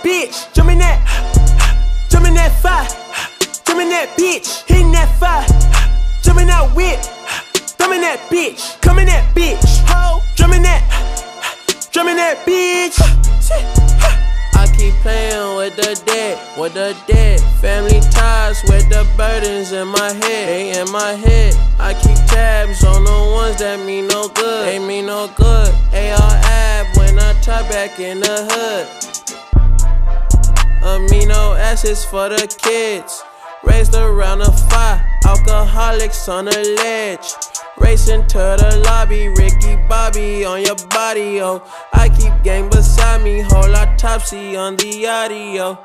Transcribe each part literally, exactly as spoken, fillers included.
bitch, jumping that, jumping that fire, jumping that bitch, hitting that fire, jumping that whip, thumbing that bitch, coming that bitch, ho, drumming that, drumming that bitch. I keep playing with the dead, with the dead. Family ties with the burdens in my head, they in my head. I keep tabs on the ones that mean no good, they mean no good. A R ab when I tie back in the hood. Amino acids for the kids, raised around the fire, alcoholics on the ledge. Racing to the lobby, Ricky Bobby on your body, oh. I keep gang beside me, whole autopsy on the audio.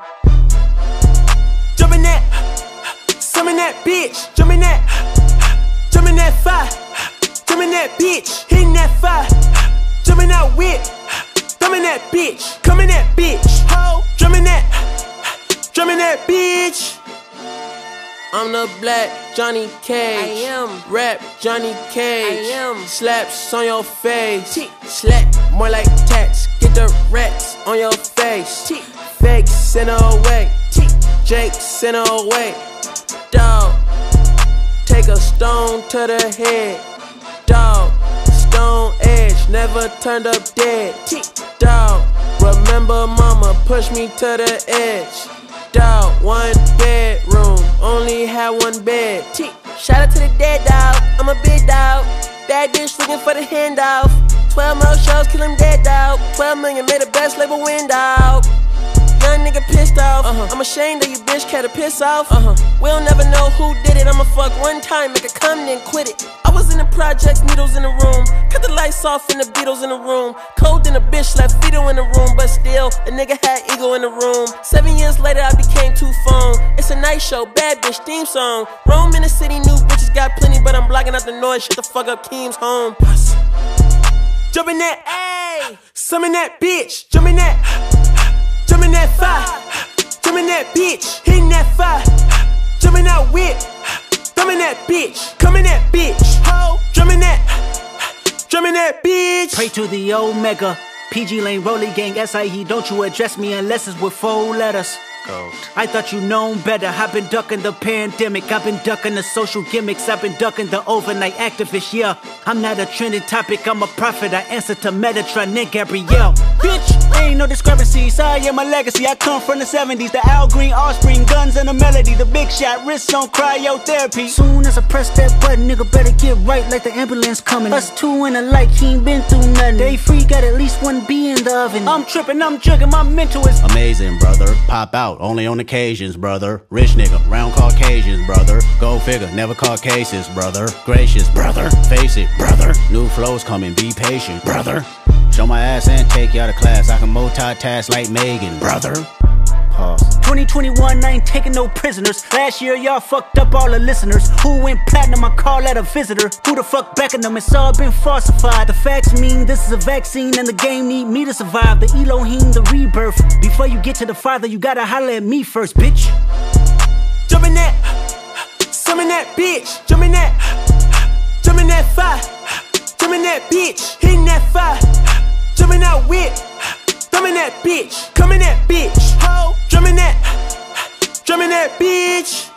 Jumping that, summon that bitch, jumping that, jumping that fire, jumping that bitch, hitting that fire, jumping that whip, thumbing that bitch, coming that bitch, ho, drumming that, drumming that bitch. I'm the black Johnny Cage. I am rap Johnny Cage. I am slaps on your face. T slap more like tax. Get the rats on your face. T fake send away. T Jake send away. Dog, take a stone to the head. Dog, stone edge, never turned up dead. T Dog, remember mama pushed me to the edge. Dog, one bedroom, only had one bed. T shout out to the dead dog, I'm a big dog. Bad bitch looking for the handoff. Twelve more shows, kill him dead dog. Twelve million made the best label win dog. Young nigga pissed off, uh-huh. I'm ashamed that you bitch care to piss off, uh-huh. We'll never know who did it, I'ma fuck one time, make a come then quit it. I was in the projects, needles in the room. Cut the lights off and the Beatles in the room. Cold in a bitch, left Vito in the room. But still, a nigga had ego in the room. Seven years later, I became two phone. It's a night show, bad bitch theme song. Rome in the city, new bitches got plenty. But I'm blocking out the noise, shut the fuck up, Keem's home. Jumping that, ayy, summon that bitch, jumping that, jumping that fire, jumping that bitch, hitting that fire, jumping that whip, thumbing that bitch, coming that bitch, ho, drumming that, drumming that bitch. Pray to the Omega, P G Lane, Rolly Gang, S I E. Don't you address me unless it's with four letters. Goat. I thought you known better. I've been ducking the pandemic. I've been ducking the social gimmicks. I've been ducking the overnight activists. Yeah, I'm not a trending topic. I'm a prophet. I answer to Metatron and Gabrielle. Bitch, ain't no discrepancies. I am my legacy. I come from the seventies. The Al Green offspring, guns and a melody. The big shot, wrists on cryotherapy. Soon as I press that button, nigga better get right like the ambulance coming. Us two in the light, he ain't been through nothing. Day free, got at least one B in the oven. I'm tripping, I'm jugging, my mental is amazing, brother. Pop out. Only on occasions, brother. Rich nigga, round Caucasians, brother. Go figure, never caught cases, brother. Gracious, brother. Face it, brother. New flows coming, be patient, brother. Show my ass and take you out of class. I can multitask like Megan, brother. Pause. twenty twenty-one, I ain't taking no prisoners. Last year, y'all fucked up all the listeners. Who went platinum? I call that a visitor. Who the fuck backing them? It's all been falsified. The facts mean this is a vaccine and the game need me to survive. The Elohim, the rebirth. Before you get to the Father, you gotta holler at me first, bitch. Jumping that, summon that bitch, jumping that, jumping that fire, jumping that bitch, hitting that fire, jumping that whip, thumbing that bitch, coming that bitch, ho, drumming that, drumming that bitch.